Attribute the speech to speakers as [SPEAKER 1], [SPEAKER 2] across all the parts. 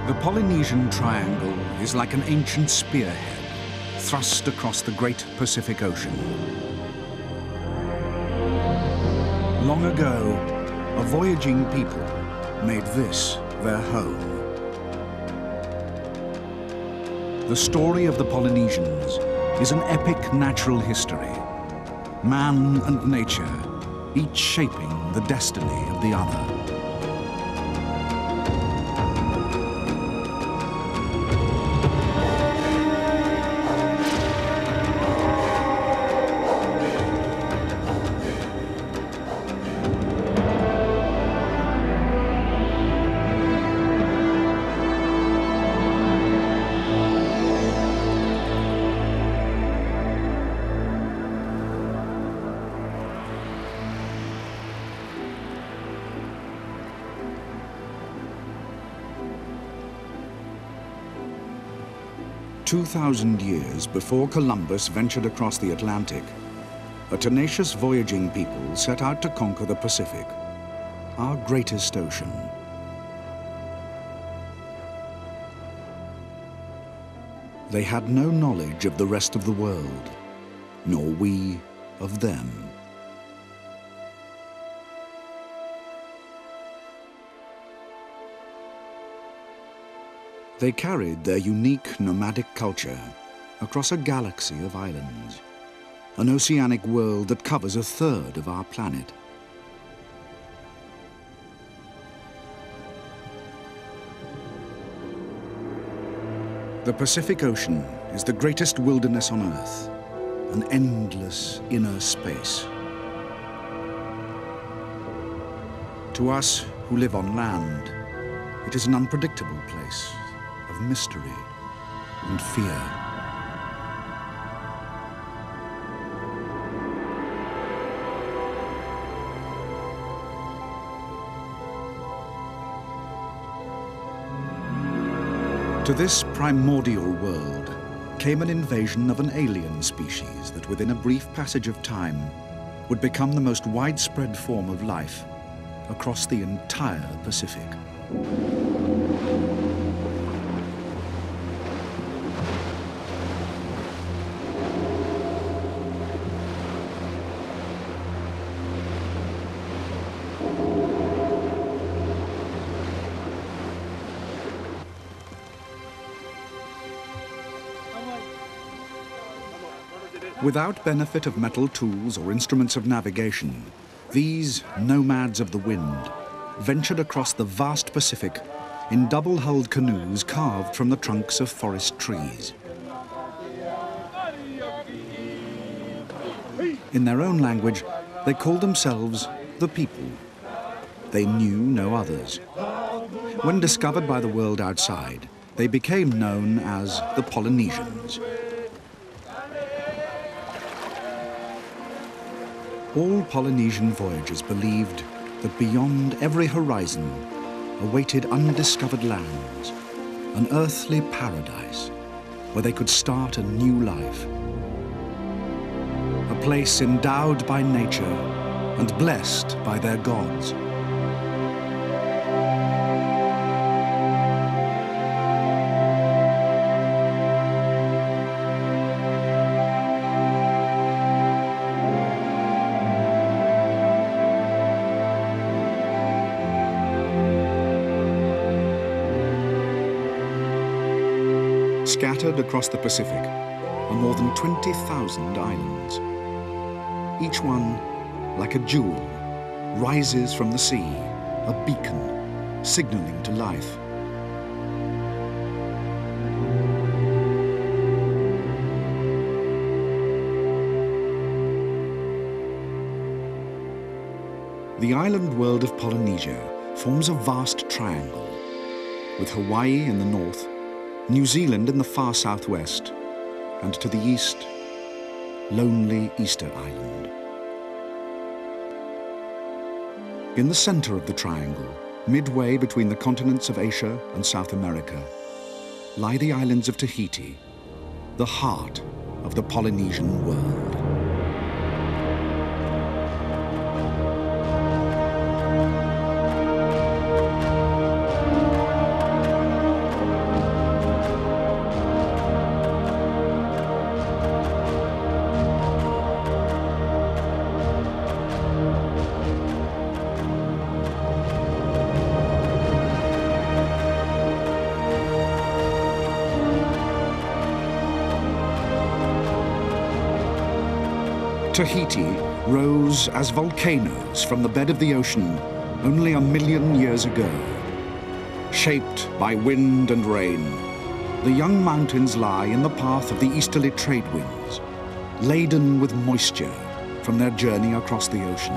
[SPEAKER 1] The Polynesian Triangle is like an ancient spearhead thrust across the great Pacific Ocean. Long ago, a voyaging people made this their home. The story of the Polynesians is an epic natural history. Man and nature, each shaping the destiny of the other. "2,000 years before Columbus ventured across the Atlantic, a tenacious voyaging people set out to conquer the Pacific, our greatest ocean. They had no knowledge of the rest of the world, nor we of them. They carried their unique nomadic culture across a galaxy of islands, an oceanic world that covers 1/3 of our planet. The Pacific Ocean is the greatest wilderness on Earth, an endless inner space. To us who live on land, it is an unpredictable place of mystery and fear. To this primordial world came an invasion of an alien species that within a brief passage of time would become the most widespread form of life across the entire Pacific. Without benefit of metal tools or instruments of navigation, these nomads of the wind ventured across the vast Pacific in double-hulled canoes carved from the trunks of forest trees. In their own language, they called themselves the people. They knew no others. When discovered by the world outside, they became known as the Polynesians. All Polynesian voyagers believed that beyond every horizon awaited undiscovered lands, an earthly paradise where they could start a new life. A place endowed by nature and blessed by their gods. Scattered across the Pacific are more than 20,000 islands. Each one, like a jewel, rises from the sea, a beacon, signaling to life. The island world of Polynesia forms a vast triangle, with Hawaii in the north, New Zealand in the far southwest, and to the east, lonely Easter Island. In the center of the triangle, midway between the continents of Asia and South America, lie the islands of Tahiti, the heart of the Polynesian world. Tahiti rose as volcanoes from the bed of the ocean only 1,000,000 years ago. Shaped by wind and rain, the young mountains lie in the path of the easterly trade winds, laden with moisture from their journey across the ocean.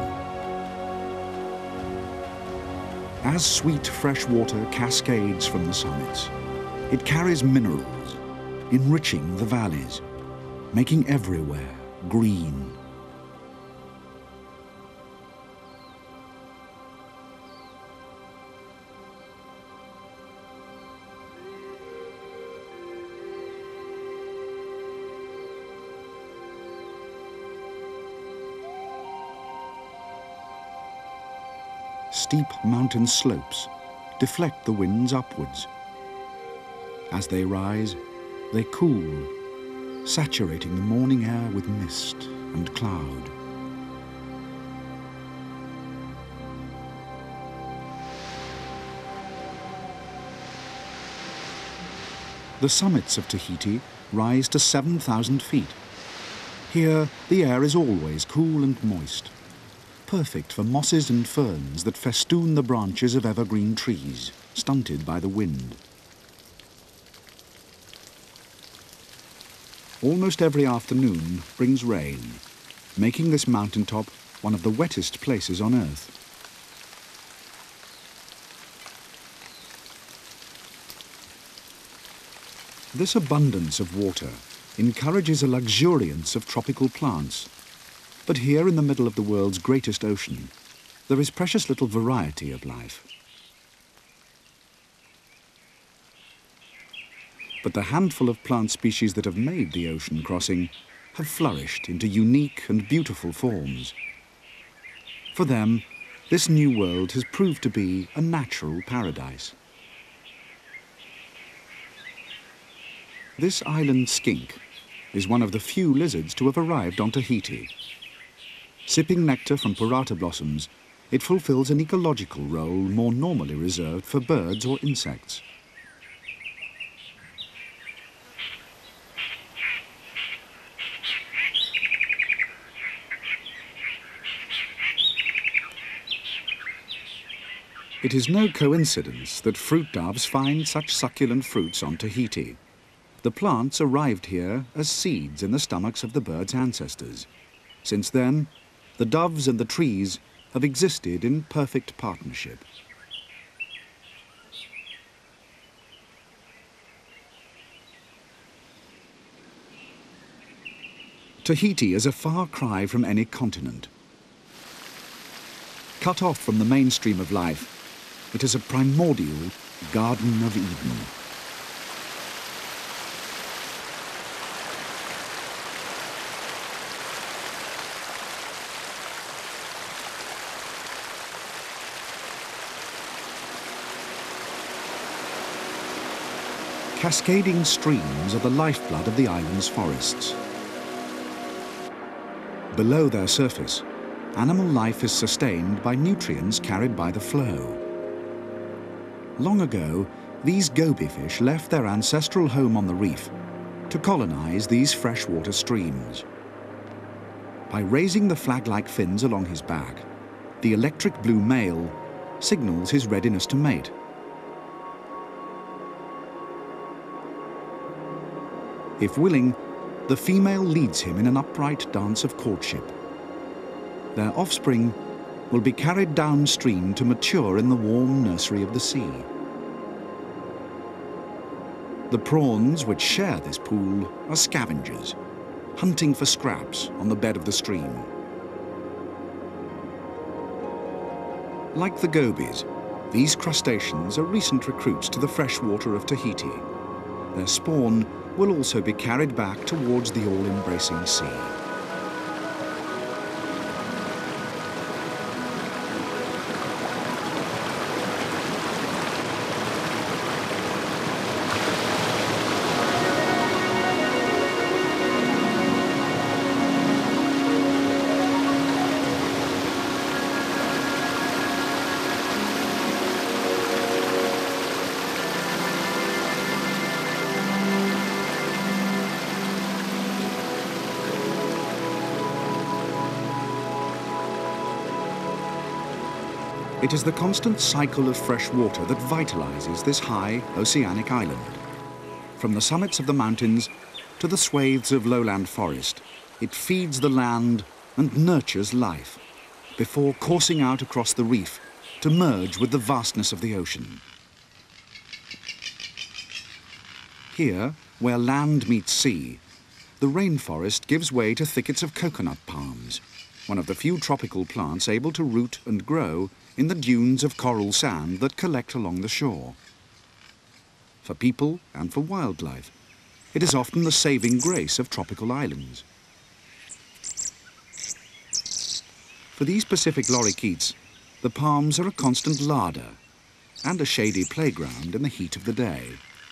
[SPEAKER 1] As sweet fresh water cascades from the summits, it carries minerals, enriching the valleys, making everywhere green. Steep mountain slopes deflect the winds upwards. As they rise, they cool, saturating the morning air with mist and cloud. The summits of Tahiti rise to 7,000 feet. Here, the air is always cool and moist, perfect for mosses and ferns that festoon the branches of evergreen trees, stunted by the wind. Almost every afternoon brings rain, making this mountaintop one of the wettest places on Earth. This abundance of water encourages a luxuriance of tropical plants. But here in the middle of the world's greatest ocean, there is precious little variety of life. But the handful of plant species that have made the ocean crossing have flourished into unique and beautiful forms. For them, this new world has proved to be a natural paradise. This island skink is one of the few lizards to have arrived on Tahiti. Sipping nectar from parata blossoms, it fulfills an ecological role more normally reserved for birds or insects. It is no coincidence that fruit doves find such succulent fruits on Tahiti. The plants arrived here as seeds in the stomachs of the birds' ancestors. Since then, the doves and the trees have existed in perfect partnership. Tahiti is a far cry from any continent. Cut off from the mainstream of life, it is a primordial Garden of Eden. Cascading streams are the lifeblood of the island's forests. Below their surface, animal life is sustained by nutrients carried by the flow. Long ago, these goby fish left their ancestral home on the reef to colonize these freshwater streams. By raising the flag-like fins along his back, the electric blue male signals his readiness to mate. If willing, the female leads him in an upright dance of courtship. Their offspring will be carried downstream to mature in the warm nursery of the sea. The prawns which share this pool are scavengers, hunting for scraps on the bed of the stream. Like the gobies, these crustaceans are recent recruits to the freshwater of Tahiti. Their spawn will also be carried back towards the all-embracing sea. It is the constant cycle of fresh water that vitalizes this high oceanic island. From the summits of the mountains to the swathes of lowland forest, it feeds the land and nurtures life before coursing out across the reef to merge with the vastness of the ocean. Here, where land meets sea, the rainforest gives way to thickets of coconut palms, one of the few tropical plants able to root and grow in the dunes of coral sand that collect along the shore. For people and for wildlife, it is often the saving grace of tropical islands. For these Pacific lorikeets, the palms are a constant larder and a shady playground in the heat of the day.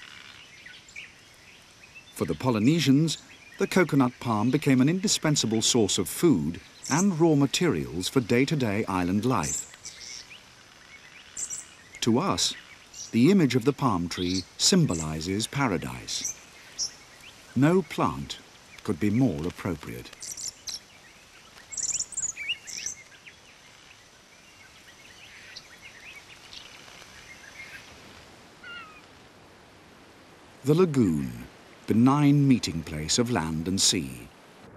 [SPEAKER 1] For the Polynesians, the coconut palm became an indispensable source of food and raw materials for day-to-day island life. To us, the image of the palm tree symbolizes paradise. No plant could be more appropriate. The lagoon, benign meeting place of land and sea.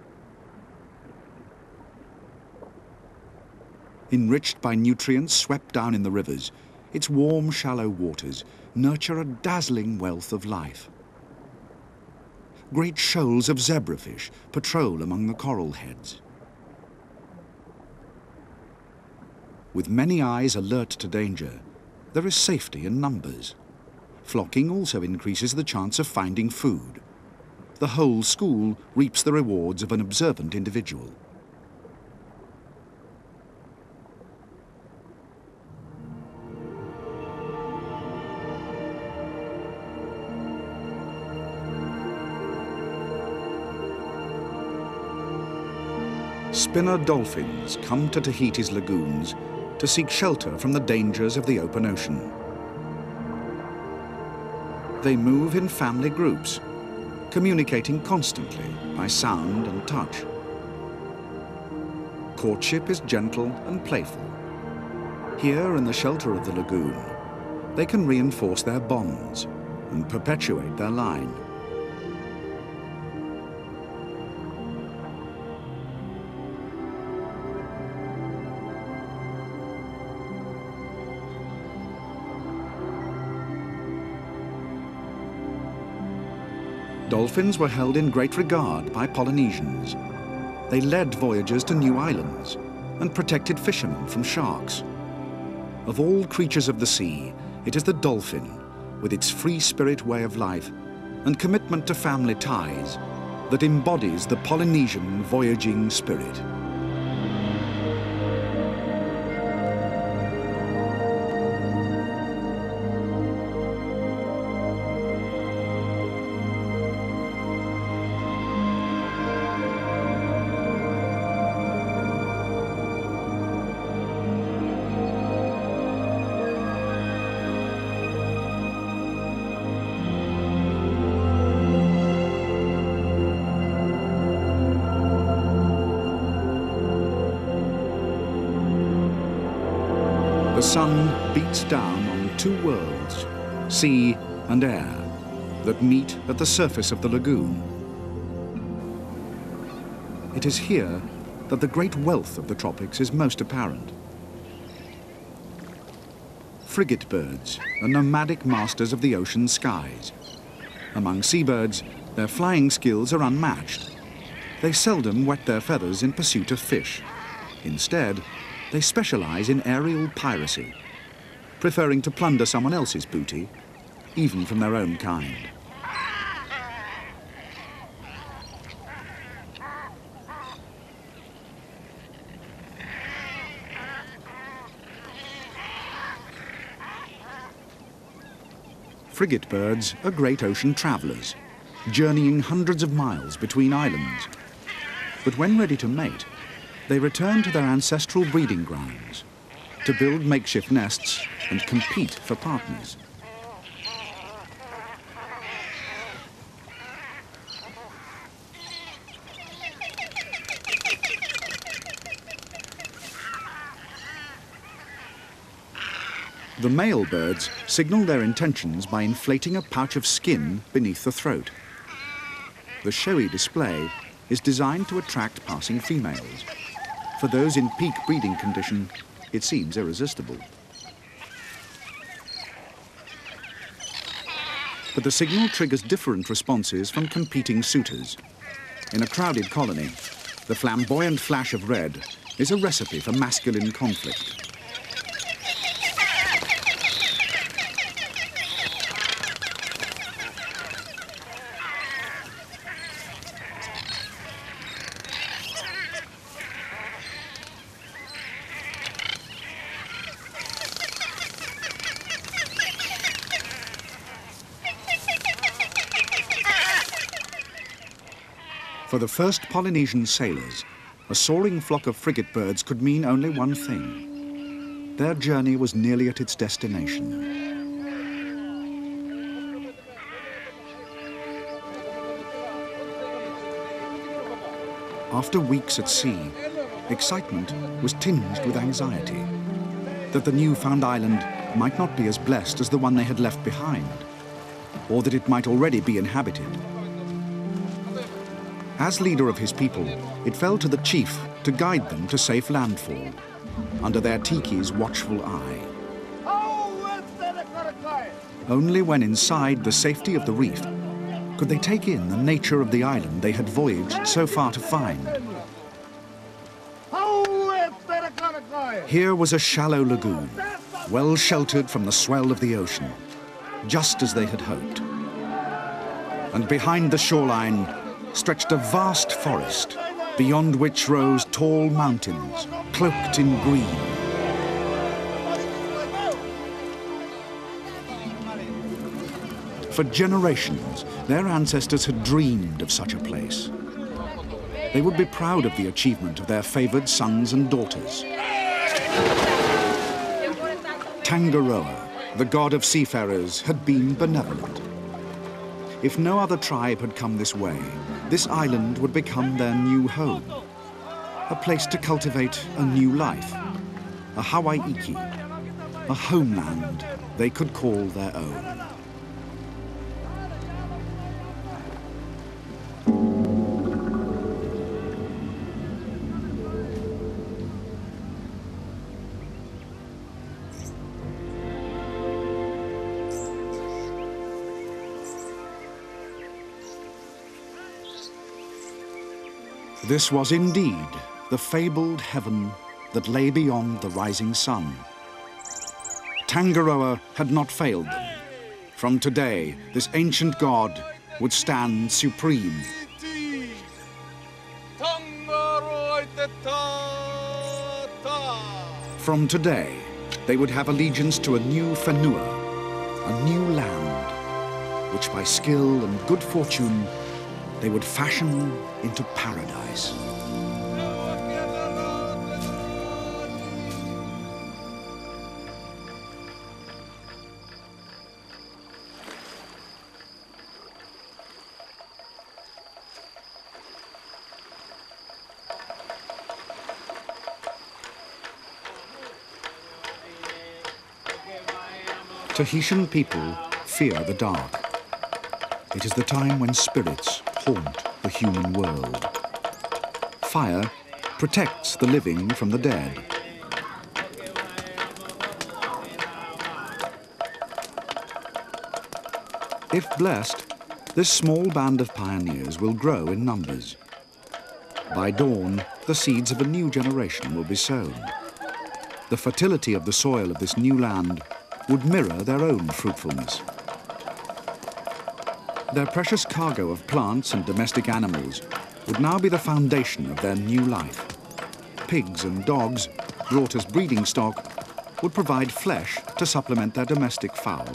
[SPEAKER 1] Enriched by nutrients swept down in the rivers, its warm, shallow waters nurture a dazzling wealth of life. Great shoals of zebrafish patrol among the coral heads. With many eyes alert to danger, there is safety in numbers. Flocking also increases the chance of finding food. The whole school reaps the rewards of an observant individual. Spinner dolphins come to Tahiti's lagoons to seek shelter from the dangers of the open ocean. They move in family groups, communicating constantly by sound and touch. Courtship is gentle and playful. Here in the shelter of the lagoon, they can reinforce their bonds and perpetuate their line. Dolphins were held in great regard by Polynesians. They led voyagers to new islands and protected fishermen from sharks. Of all creatures of the sea, it is the dolphin, with its free spirit way of life and commitment to family ties, that embodies the Polynesian voyaging spirit. The sun beats down on two worlds, sea and air, that meet at the surface of the lagoon. It is here that the great wealth of the tropics is most apparent. Frigate birds are nomadic masters of the ocean skies. Among seabirds, their flying skills are unmatched. They seldom wet their feathers in pursuit of fish. Instead, they specialize in aerial piracy, preferring to plunder someone else's booty, even from their own kind. Frigate birds are great ocean travelers, journeying hundreds of miles between islands. But when ready to mate, they return to their ancestral breeding grounds to build makeshift nests and compete for partners. The male birds signal their intentions by inflating a pouch of skin beneath the throat. The showy display is designed to attract passing females. For those in peak breeding condition, it seems irresistible. But the signal triggers different responses from competing suitors. In a crowded colony, the flamboyant flash of red is a recipe for masculine conflict. For the first Polynesian sailors, a soaring flock of frigate birds could mean only one thing. Their journey was nearly at its destination. After weeks at sea, excitement was tinged with anxiety that the newfound island might not be as blessed as the one they had left behind, or that it might already be inhabited. As leader of his people, it fell to the chief to guide them to safe landfall, under their tiki's watchful eye. Only when inside the safety of the reef could they take in the nature of the island they had voyaged so far to find. Here was a shallow lagoon, well sheltered from the swell of the ocean, just as they had hoped. And behind the shoreline stretched a vast forest, beyond which rose tall mountains, cloaked in green. For generations, their ancestors had dreamed of such a place. They would be proud of the achievement of their favored sons and daughters. Tangaroa, the god of seafarers, had been benevolent. If no other tribe had come this way, this island would become their new home, a place to cultivate a new life, a Hawaii-iki, a homeland they could call their own. This was indeed the fabled heaven that lay beyond the rising sun. Tangaroa had not failed them. From today, this ancient god would stand supreme. From today, they would have allegiance to a new whenua, a new land, which by skill and good fortune they would fashion into paradise. Tahitian people fear the dark. It is the time when spirits haunt the human world. Fire protects the living from the dead. If blessed, this small band of pioneers will grow in numbers. By dawn, the seeds of a new generation will be sown. The fertility of the soil of this new land would mirror their own fruitfulness. Their precious cargo of plants and domestic animals would now be the foundation of their new life. Pigs and dogs, brought as breeding stock, would provide flesh to supplement their domestic fowl.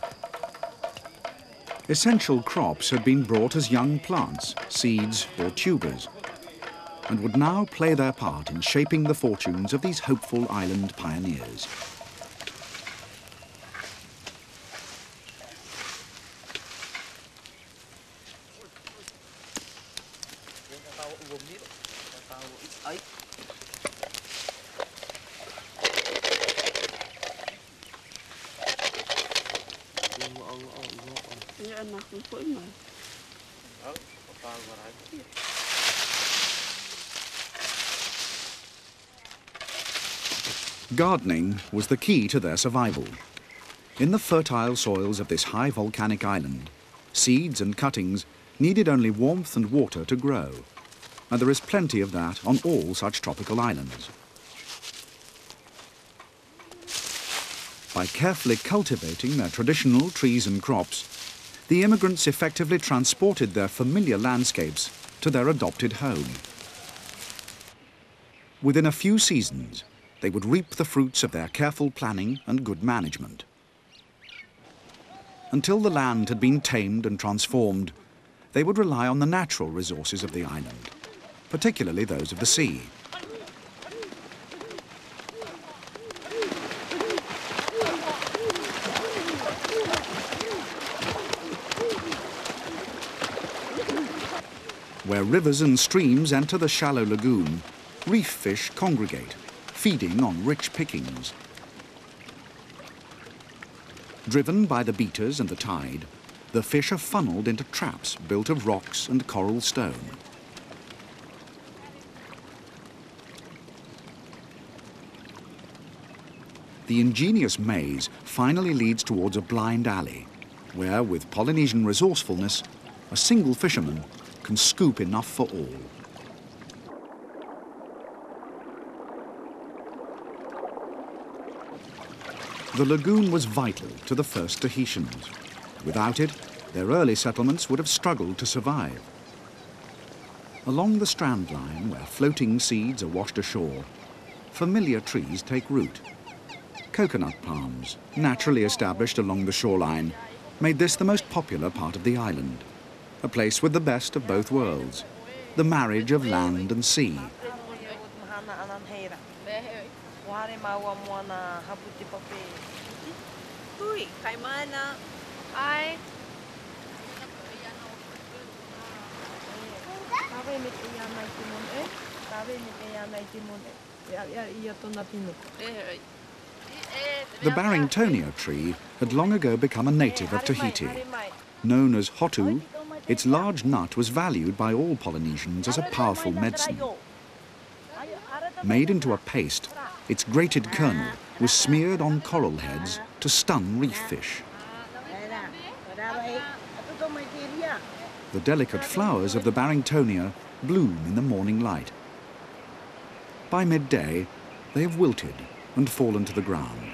[SPEAKER 1] Essential crops had been brought as young plants, seeds or tubers, and would now play their part in shaping the fortunes of these hopeful island pioneers. Gardening was the key to their survival. In the fertile soils of this high volcanic island, seeds and cuttings needed only warmth and water to grow, and there is plenty of that on all such tropical islands. By carefully cultivating their traditional trees and crops, the immigrants effectively transported their familiar landscapes to their adopted home. Within a few seasons, they would reap the fruits of their careful planning and good management. Until the land had been tamed and transformed, they would rely on the natural resources of the island, particularly those of the sea. Where rivers and streams enter the shallow lagoon, reef fish congregate, feeding on rich pickings. Driven by the beaters and the tide, the fish are funneled into traps built of rocks and coral stone. The ingenious maze finally leads towards a blind alley, where, with Polynesian resourcefulness, a single fisherman can scoop enough for all. The lagoon was vital to the first Tahitians. Without it, their early settlements would have struggled to survive. Along the strand line, where floating seeds are washed ashore, familiar trees take root. Coconut palms, naturally established along the shoreline, made this the most popular part of the island, a place with the best of both worlds, the marriage of land and sea. The Barringtonia tree had long ago become a native of Tahiti. Known as hotu, its large nut was valued by all Polynesians as a powerful medicine. Made into a paste, its grated kernel was smeared on coral heads to stun reef fish. The delicate flowers of the Barringtonia bloom in the morning light. By midday, they have wilted and fallen to the ground.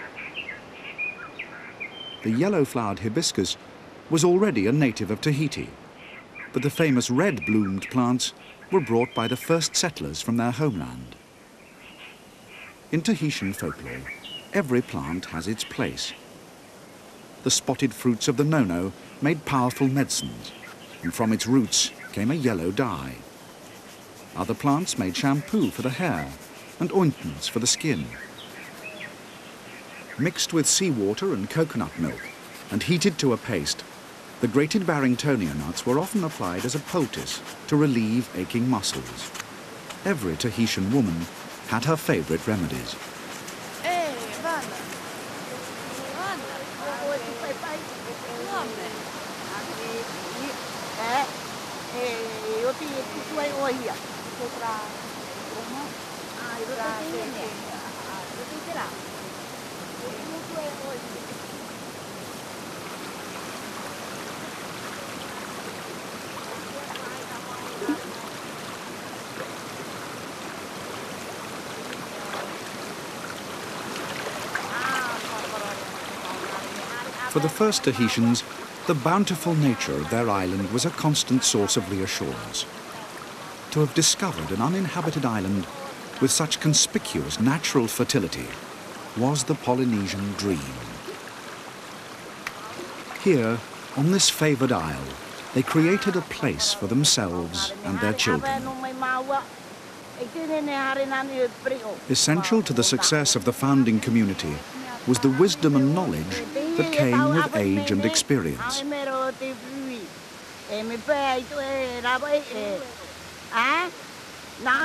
[SPEAKER 1] The yellow-flowered hibiscus was already a native of Tahiti, but the famous red-bloomed plants were brought by the first settlers from their homeland. In Tahitian folklore, every plant has its place. The spotted fruits of the nono made powerful medicines, and from its roots came a yellow dye. Other plants made shampoo for the hair and ointments for the skin. Mixed with seawater and coconut milk and heated to a paste, the grated Barringtonia nuts were often applied as a poultice to relieve aching muscles. Every Tahitian woman had her favourite remedies. For the first Tahitians, the bountiful nature of their island was a constant source of reassurance. To have discovered an uninhabited island with such conspicuous natural fertility was the Polynesian dream. Here, on this favoured isle, they created a place for themselves and their children. Essential to the success of the founding community was the wisdom and knowledge that came with age and experience.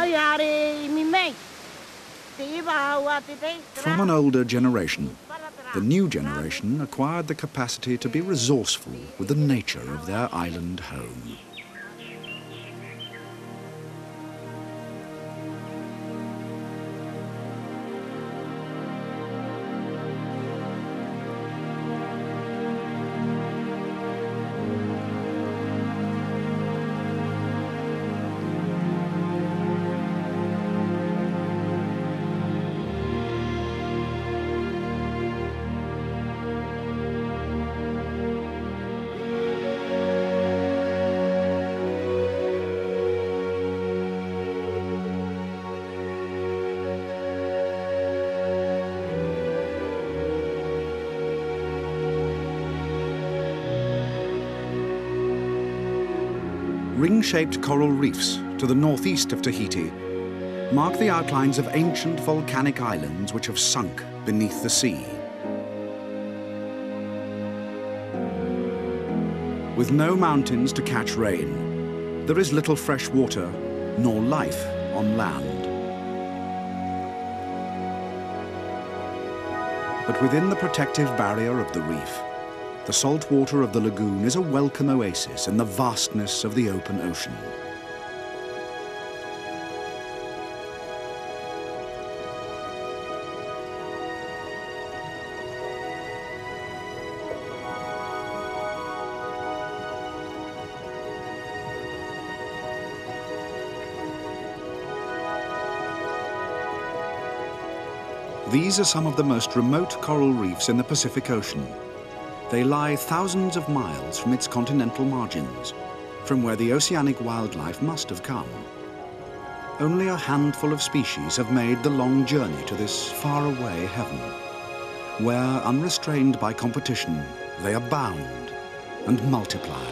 [SPEAKER 1] From an older generation, The new generation acquired the capacity to be resourceful with the nature of their island home. Ring-shaped coral reefs to the northeast of Tahiti mark the outlines of ancient volcanic islands which have sunk beneath the sea. With no mountains to catch rain, there is little fresh water nor life on land. But within the protective barrier of the reef, the salt water of the lagoon is a welcome oasis in the vastness of the open ocean. These are some of the most remote coral reefs in the Pacific Ocean. They lie thousands of miles from its continental margins, from where the oceanic wildlife must have come. Only a handful of species have made the long journey to this faraway heaven, where, unrestrained by competition, they abound and multiply.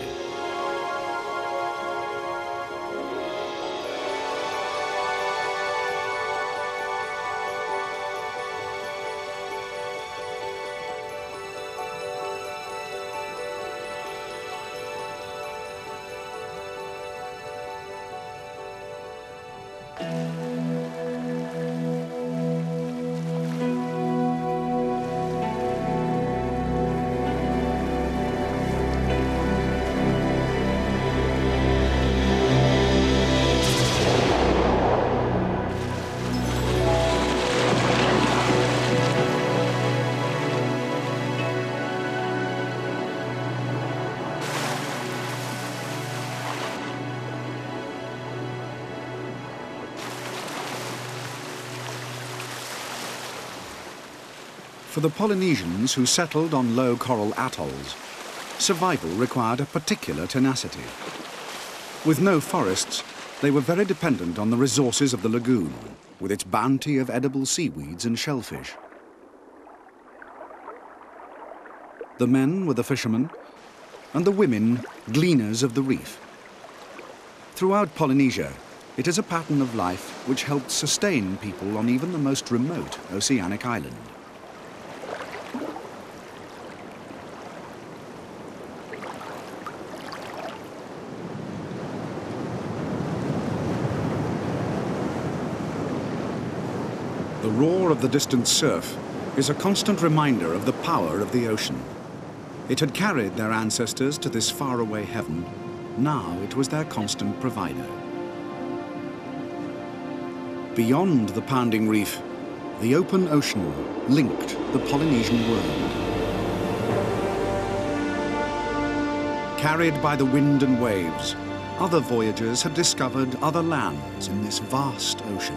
[SPEAKER 1] For the Polynesians who settled on low coral atolls, survival required a particular tenacity. With no forests, they were very dependent on the resources of the lagoon, with its bounty of edible seaweeds and shellfish. The men were the fishermen, and the women gleaners of the reef. Throughout Polynesia, it is a pattern of life which helped sustain people on even the most remote oceanic island. The roar of the distant surf is a constant reminder of the power of the ocean. It had carried their ancestors to this faraway heaven. Now it was their constant provider. Beyond the pounding reef, the open ocean linked the Polynesian world. Carried by the wind and waves, other voyagers had discovered other lands in this vast ocean.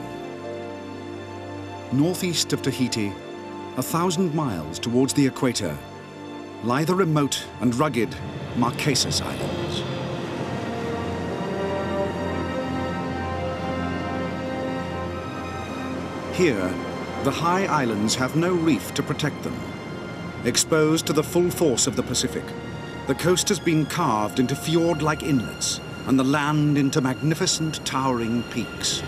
[SPEAKER 1] Northeast of Tahiti, 1,000 miles towards the equator, lie the remote and rugged Marquesas Islands. Here, the high islands have no reef to protect them. Exposed to the full force of the Pacific, the coast has been carved into fjord-like inlets and the land into magnificent towering peaks.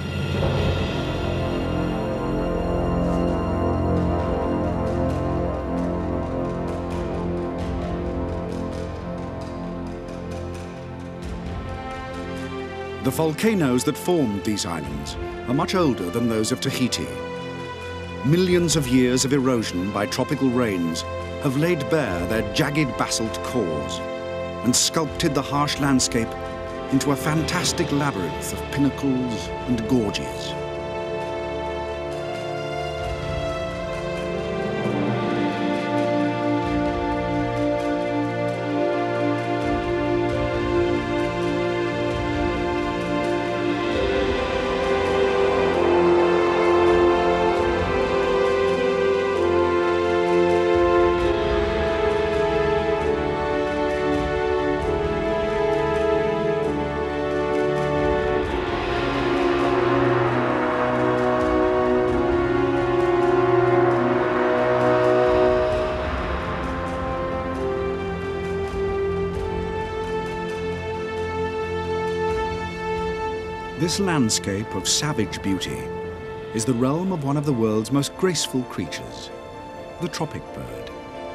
[SPEAKER 1] The volcanoes that formed these islands are much older than those of Tahiti. Millions of years of erosion by tropical rains have laid bare their jagged basalt cores and sculpted the harsh landscape into a fantastic labyrinth of pinnacles and gorges. This landscape of savage beauty is the realm of one of the world's most graceful creatures, the tropic bird.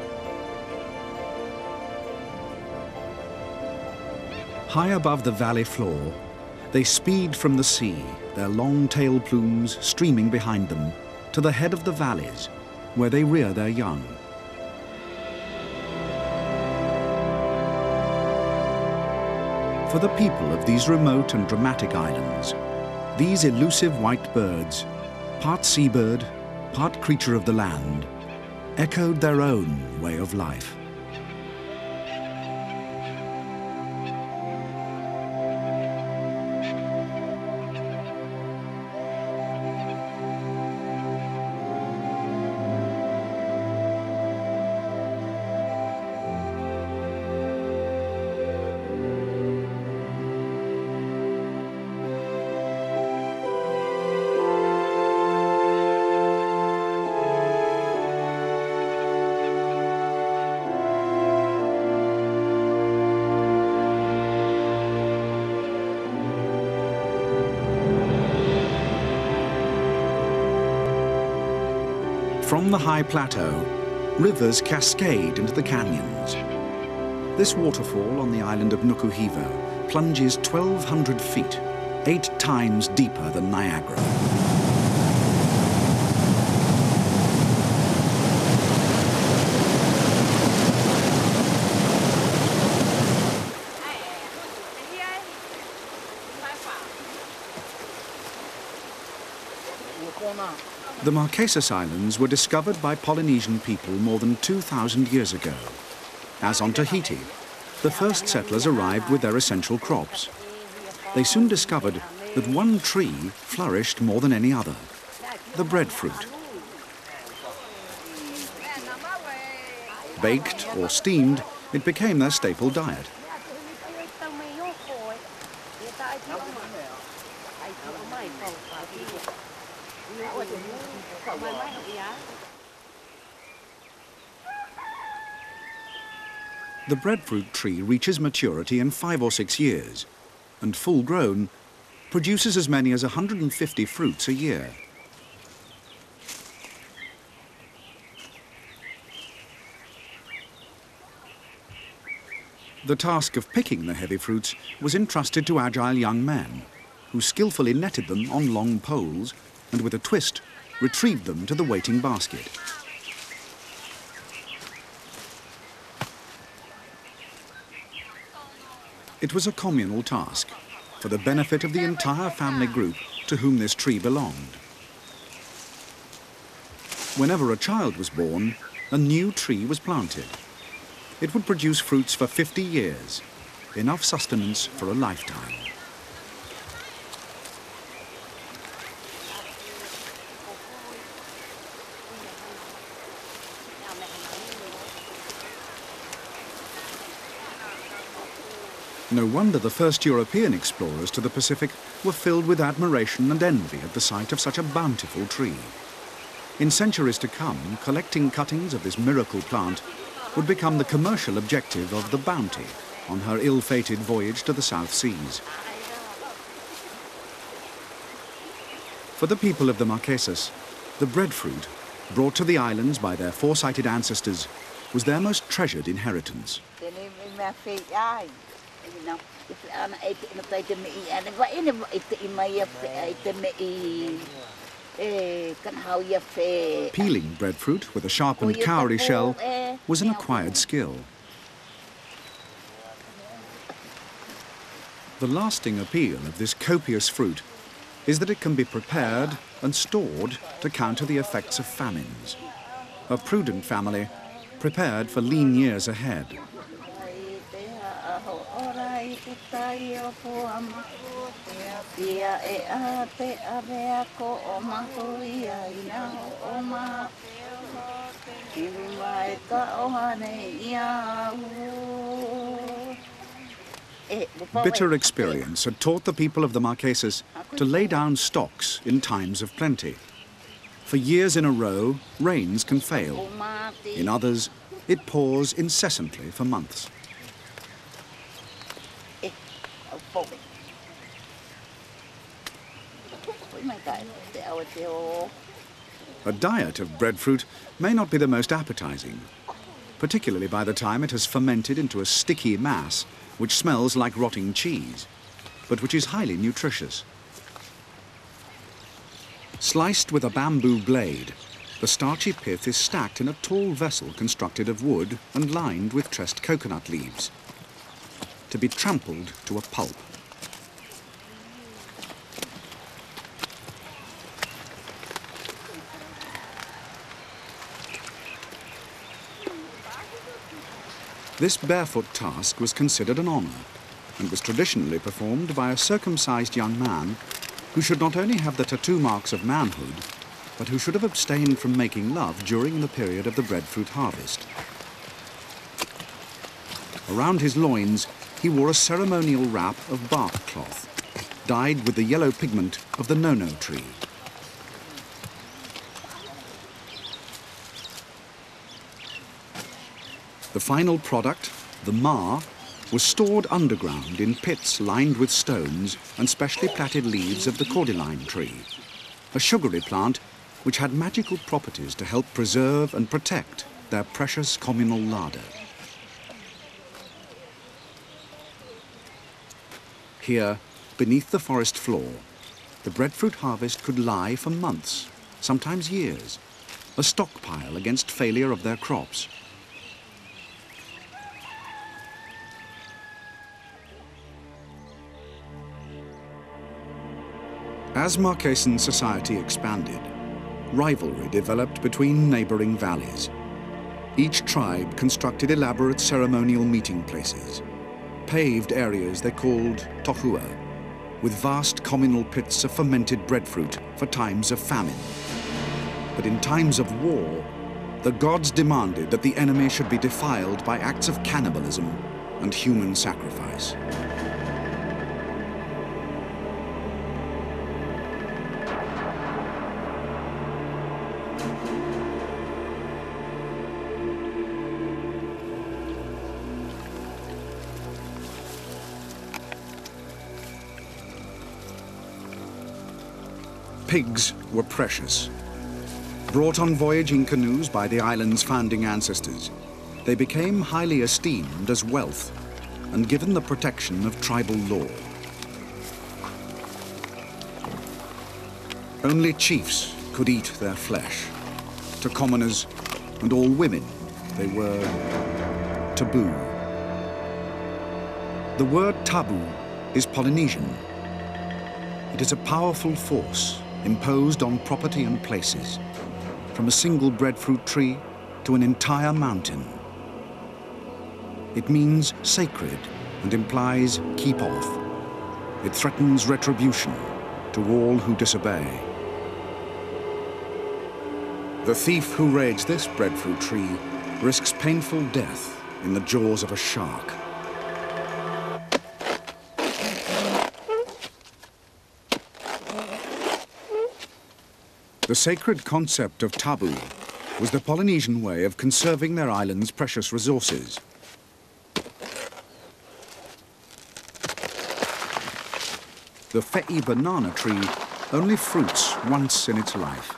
[SPEAKER 1] High above the valley floor, they speed from the sea, their long tail plumes streaming behind them, to the head of the valleys, where they rear their young. For the people of these remote and dramatic islands, these elusive white birds, part seabird, part creature of the land, echoed their own way of life. From the high plateau, rivers cascade into the canyons. This waterfall on the island of Nukuhiva plunges 1,200 feet, 8 times deeper than Niagara. The Marquesas Islands were discovered by Polynesian people more than 2,000 years ago. As on Tahiti, the first settlers arrived with their essential crops. They soon discovered that one tree flourished more than any other, the breadfruit. Baked or steamed, it became their staple diet. The breadfruit tree reaches maturity in 5 or 6 years, and full grown, produces as many as 150 fruits a year. The task of picking the heavy fruits was entrusted to agile young men, who skillfully netted them on long poles and with a twist retrieved them to the waiting basket. It was a communal task, for the benefit of the entire family group to whom this tree belonged. Whenever a child was born, a new tree was planted. It would produce fruits for 50 years, enough sustenance for a lifetime. No wonder the first European explorers to the Pacific were filled with admiration and envy at the sight of such a bountiful tree. In centuries to come, collecting cuttings of this miracle plant would become the commercial objective of the Bounty on her ill-fated voyage to the South Seas. For the people of the Marquesas, the breadfruit, brought to the islands by their foresighted ancestors, was their most treasured inheritance. Peeling breadfruit with a sharpened cowrie shell was an acquired skill. The lasting appeal of this copious fruit is that it can be prepared and stored to counter the effects of famines. A prudent family prepared for lean years ahead. Bitter experience had taught the people of the Marquesas to lay down stocks in times of plenty. For years in a row, rains can fail. In others, it pours incessantly for months. A diet of breadfruit may not be the most appetizing, particularly by the time it has fermented into a sticky mass which smells like rotting cheese, but which is highly nutritious. Sliced with a bamboo blade, the starchy pith is stacked in a tall vessel constructed of wood and lined with tressed coconut leaves, to be trampled to a pulp. This barefoot task was considered an honor and was traditionally performed by a circumcised young man who should not only have the tattoo marks of manhood, but who should have abstained from making love during the period of the breadfruit harvest. Around his loins, he wore a ceremonial wrap of bark cloth, dyed with the yellow pigment of the nono tree. The final product, the ma, was stored underground in pits lined with stones and specially plaited leaves of the cordyline tree, a sugary plant which had magical properties to help preserve and protect their precious communal larder. Here, beneath the forest floor, the breadfruit harvest could lie for months, sometimes years, a stockpile against failure of their crops. As Marquesan society expanded, rivalry developed between neighboring valleys. Each tribe constructed elaborate ceremonial meeting places, paved areas they called tohua, with vast communal pits of fermented breadfruit for times of famine. But in times of war, the gods demanded that the enemy should be defiled by acts of cannibalism and human sacrifice. Pigs were precious. Brought on voyaging canoes by the island's founding ancestors, they became highly esteemed as wealth and given the protection of tribal law. Only chiefs could eat their flesh. To commoners and all women, they were taboo. The word taboo is Polynesian. It is a powerful force imposed on property and places, from a single breadfruit tree to an entire mountain. It means sacred and implies keep off. It threatens retribution to all who disobey. The thief who raids this breadfruit tree risks painful death in the jaws of a shark. The sacred concept of taboo was the Polynesian way of conserving their island's precious resources. The fe'i banana tree only fruits once in its life.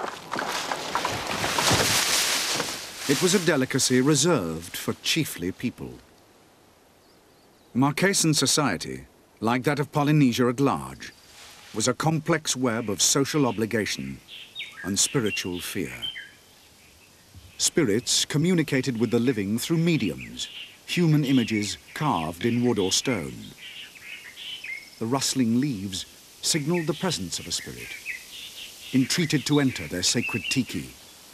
[SPEAKER 1] It was a delicacy reserved for chiefly people. Marquesan society, like that of Polynesia at large, was a complex web of social obligation and spiritual fear. Spirits communicated with the living through mediums, human images carved in wood or stone. The rustling leaves signaled the presence of a spirit, entreated to enter their sacred tiki.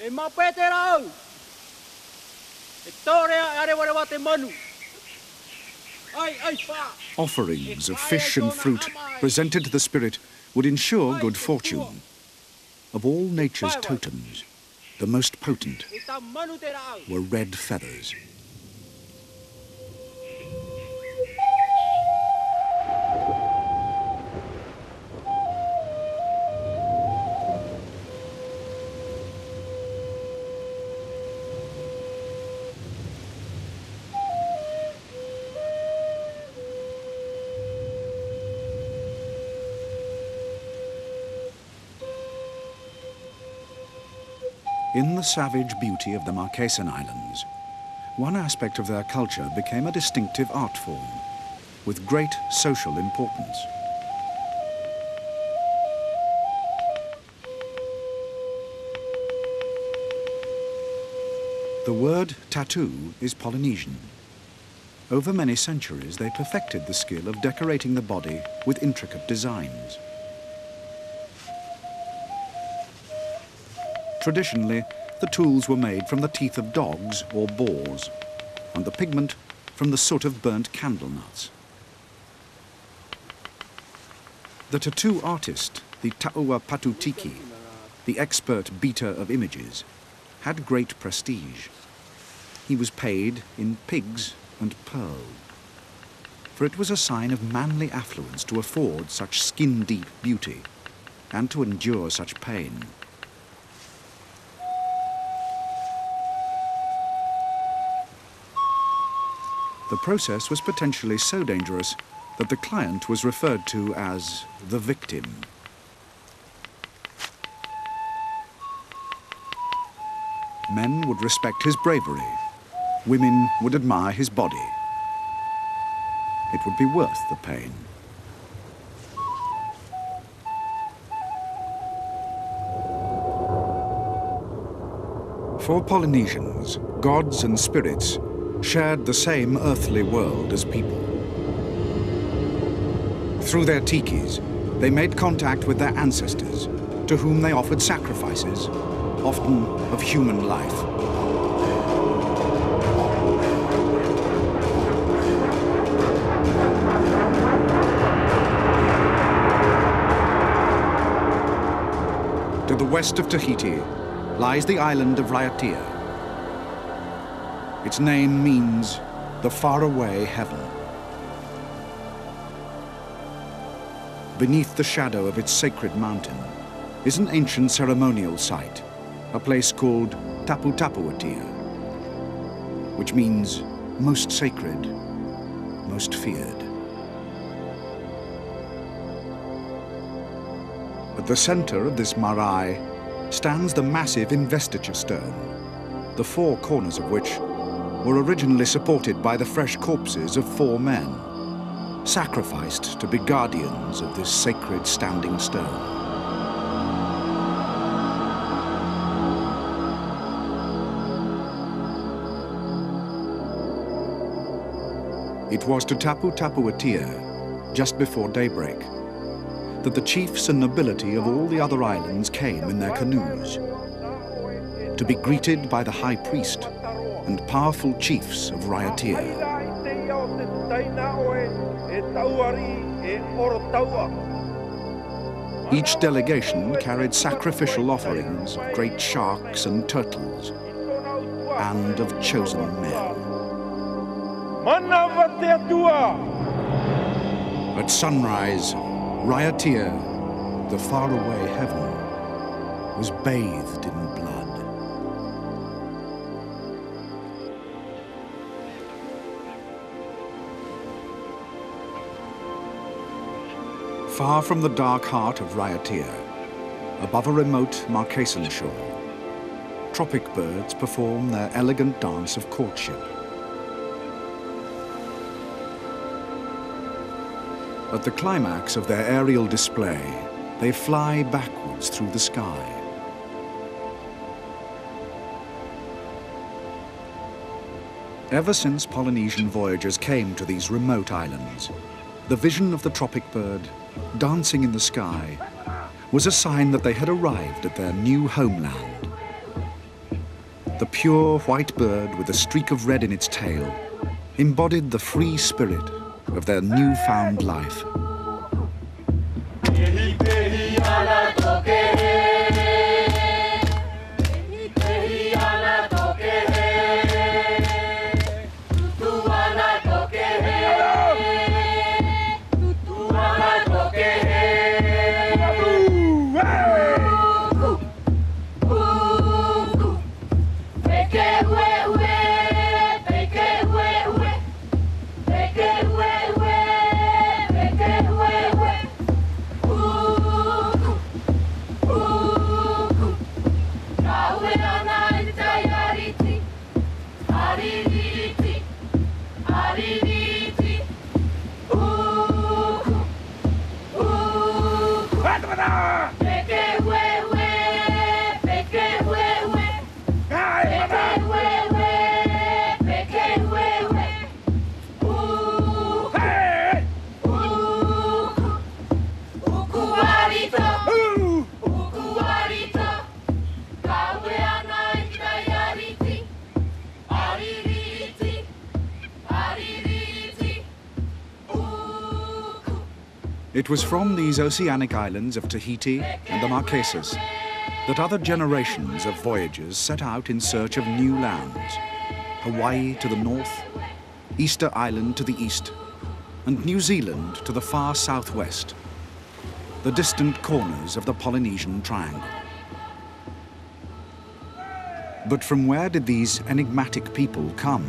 [SPEAKER 1] Offerings of fish and fruit presented to the spirit would ensure good fortune. Of all nature's totems, the most potent were red feathers. In the savage beauty of the Marquesan Islands, one aspect of their culture became a distinctive art form with great social importance. The word tattoo is Polynesian. Over many centuries, they perfected the skill of decorating the body with intricate designs. Traditionally, the tools were made from the teeth of dogs or boars, and the pigment from the soot of burnt candle nuts. The tattoo artist, the Taua Patutiki, the expert beater of images, had great prestige. He was paid in pigs and pearl, for it was a sign of manly affluence to afford such skin-deep beauty and to endure such pain. The process was potentially so dangerous that the client was referred to as the victim. Men would respect his bravery. Women would admire his body. It would be worth the pain. For Polynesians, gods and spirits shared the same earthly world as people. Through their tikis, they made contact with their ancestors, to whom they offered sacrifices, often of human life. To the west of Tahiti lies the island of Raiatea. Its name means the faraway heaven. Beneath the shadow of its sacred mountain is an ancient ceremonial site, a place called Tapu Tapuatea, which means most sacred, most feared. At the center of this marae stands the massive investiture stone, the four corners of which were originally supported by the fresh corpses of 4 men, sacrificed to be guardians of this sacred standing stone. It was to Tapu Tapuatea, just before daybreak, that the chiefs and nobility of all the other islands came in their canoes, to be greeted by the high priest and powerful chiefs of Raiatea. Each delegation carried sacrificial offerings of great sharks and turtles, and of chosen men. At sunrise, Raiatea, the faraway heaven, was bathed in blood. Far from the dark heart of Raiatea, above a remote Marquesan shore, tropic birds perform their elegant dance of courtship. At the climax of their aerial display, they fly backwards through the sky. Ever since Polynesian voyagers came to these remote islands, the vision of the tropic bird dancing in the sky was a sign that they had arrived at their new homeland. The pure white bird with a streak of red in its tail embodied the free spirit of their newfound life. It was from these oceanic islands of Tahiti and the Marquesas that other generations of voyagers set out in search of new lands. Hawaii to the north, Easter Island to the east, and New Zealand to the far southwest, the distant corners of the Polynesian Triangle. But from where did these enigmatic people come?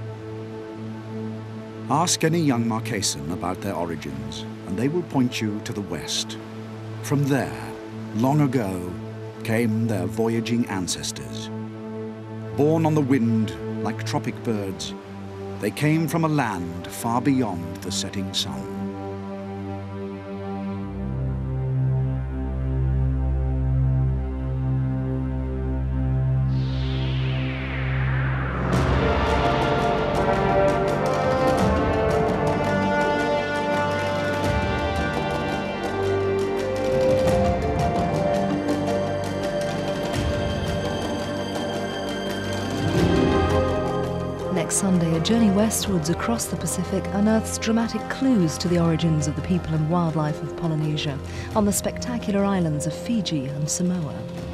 [SPEAKER 1] Ask any young Marquesan about their origins, and they will point you to the west. From there, long ago, came their voyaging ancestors. Born on the wind like tropic birds, they came from a land far beyond the setting sun.
[SPEAKER 2] Next Sunday, a journey westwards across the Pacific unearths dramatic clues to the origins of the people and wildlife of Polynesia on the spectacular islands of Fiji and Samoa.